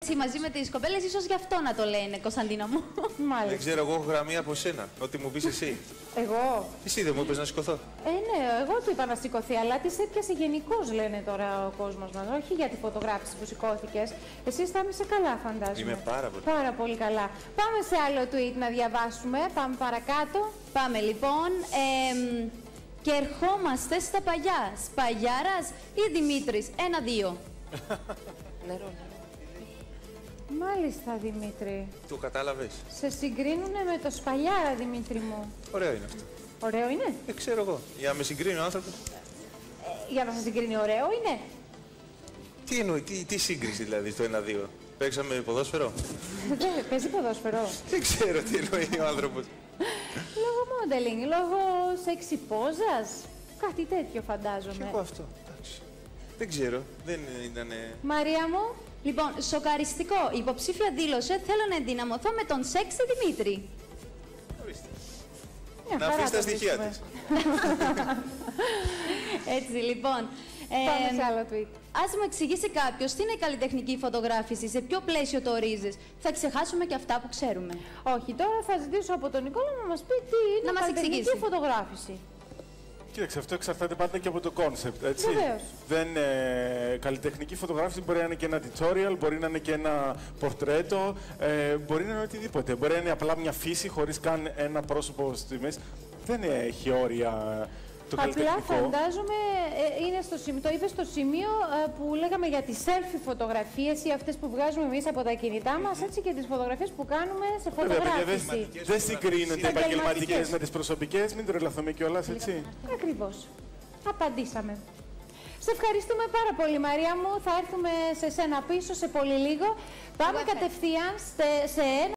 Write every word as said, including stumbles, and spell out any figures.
έτσι μαζί με τις κοπέλες, ίσως γι' αυτό να το λένε, Κωνσταντίνα μου. Μάλιστα. Δεν ξέρω, εγώ έχω γραμμή από σένα. Ό,τι μου πεις εσύ. Εγώ. Εσύ δεν μου είπες να σηκωθώ. Ε, ναι, εγώ του είπα να σηκωθεί, αλλά τη έπιασε γενικώς, λένε τώρα ο κόσμος μας. Όχι για τη φωτογράφηση που σηκώθηκες. Εσύ θα είσαι καλά, φαντάζομαι. Είμαι πάρα πολύ. Πάρα πολύ καλά. Πάμε σε άλλο tweet να διαβάσουμε. Πάμε παρακάτω. Πάμε λοιπόν. Ε, και ερχόμαστε στα παλιά. Σπαγιάρας ή Δημήτρης. Ένα-δύο. Νερό, νερό. Μάλιστα, Δημήτρη. Το κατάλαβες. Σε συγκρίνουνε με το Σπαλιάρα, Δημήτρη μου. Ωραίο είναι αυτό. Ωραίο είναι. Δεν ξέρω εγώ. Για να με συγκρίνει ο άνθρωπος. Ε, για να σας συγκρίνει ωραίο είναι. Τι εννοεί, τι, τι σύγκριση δηλαδή στο ένα-δύο. Παίξαμε ποδόσφαιρο. Δεν παίζει ποδόσφαιρο. Δεν ξέρω τι εννοεί ο άνθρωπος. Λόγω modeling, λόγω σεξι πόζας. Κάτι τέτοιο φαντάζομαι. Και εγώ αυτό. Εντάξει. Δεν ξέρω. Δεν ήταν. Μαρία μου. Λοιπόν, σοκαριστικό. Η υποψήφια δήλωσε: θέλω να ενδυναμωθώ με τον σεξι Δημήτρη. Ορίστε. Μια Να χαρά αφήσει το τα στοιχεία βρίσκουμε. της. Έτσι λοιπόν. Πάμε σε άλλο tweet. Ας μου εξηγήσει κάποιος τι είναι η καλλιτεχνική φωτογράφηση, σε ποιο πλαίσιο το ορίζεις. Θα ξεχάσουμε και αυτά που ξέρουμε. Όχι, τώρα θα ζητήσω από τον Νικόλα να μας πει τι είναι Να μας καλλιτεχνική εξηγήσει. φωτογράφηση. Κοίταξε, αυτό εξαρτάται πάντα και από το κόνσεπτ, έτσι. Βεβαίως. Δεν, ε, καλλιτεχνική φωτογράφηση μπορεί να είναι και ένα tutorial, μπορεί να είναι και ένα πορτρέτο, ε, μπορεί να είναι οτιδήποτε. Μπορεί να είναι απλά μια φύση χωρίς καν ένα πρόσωπο στη μέση. Δεν έχει όρια το Απλά καλλιτεχνικό. φαντάζομαι, ε, είναι στο σημείο, το είπε στο σημείο ε, που λέγαμε για τις selfie φωτογραφίες ή αυτές που βγάζουμε εμείς από τα κινητά μας, έτσι και τις φωτογραφίες που κάνουμε σε Βέβαια, παιδιά, φωτογράφηση. δεν, δεν συγκρίνονται οι επαγγελματικές Επαγγελματικές. με τις προσωπικές, μην τρελαθούμε κιόλας, έτσι. Ακριβώς. Απαντήσαμε. Σε ευχαριστούμε πάρα πολύ, Μαρία μου. Θα έρθουμε σε σένα πίσω σε πολύ λίγο. Πάμε κατευθείαν σε, σε ένα